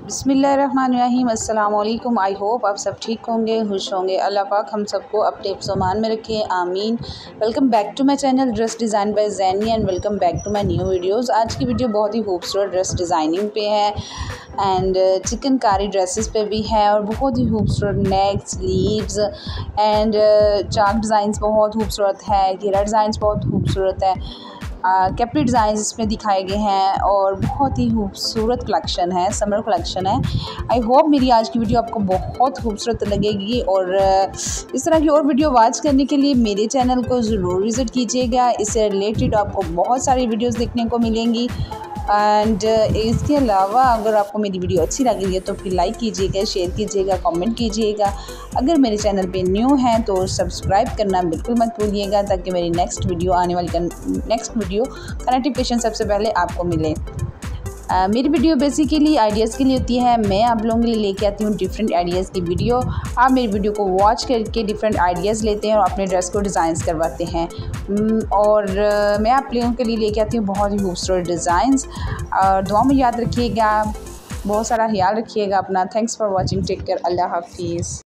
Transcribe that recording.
बिस्मिल्लाहिर्रहमानिर्रहीम अस्सलाम वालेकुम। आई होप आप सब ठीक होंगे, खुश होंगे। अल्लाह पाक हम सबको अपने सामान में रखे, आमीन। Welcome back to my channel dress design by Zaini and welcome back to my new videos. आज की वीडियो बहुत ही खूबसूरत ड्रेस डिज़ाइनिंग पे है एंड चिकनकारी ड्रेसेस पे भी है और बहुत ही खूबसूरत नेक, स्लीव्स एंड चाक डिज़ाइंस बहुत खूबसूरत है, घेरा डिज़ाइंस बहुत खूबसूरत है, कैप्री डिज़ाइन इसमें दिखाए गए हैं और बहुत ही खूबसूरत कलेक्शन है, समर कलेक्शन है। आई होप मेरी आज की वीडियो आपको बहुत खूबसूरत लगेगी और इस तरह की और वीडियो वॉच करने के लिए मेरे चैनल को ज़रूर विज़िट कीजिएगा। इससे रिलेटेड आपको बहुत सारी वीडियोस देखने को मिलेंगी एंड इसके अलावा अगर आपको मेरी वीडियो अच्छी लग रही है तो फिर लाइक कीजिएगा, शेयर कीजिएगा, कमेंट कीजिएगा। अगर मेरे चैनल पे न्यू हैं तो सब्सक्राइब करना बिल्कुल मत भूलिएगा ताकि मेरी नेक्स्ट वीडियो का नोटिफिकेशन सबसे पहले आपको मिले। मेरी वीडियो बेसिकली आइडियाज़ के लिए होती है। मैं आप लोगों के लिए लेके आती हूँ डिफरेंट आइडियाज़ की वीडियो। आप मेरी वीडियो को वॉच करके डिफरेंट आइडियाज़ लेते हैं और अपने ड्रेस को डिज़ाइंस करवाते हैं और मैं आप लोगों के लिए लेके आती हूँ बहुत ही खूबसूरत डिज़ाइंस। और दुआ में याद रखिएगा, बहुत सारा ख्याल रखिएगा अपना। Thanks for watching, take care, अल्लाह हाफिज़।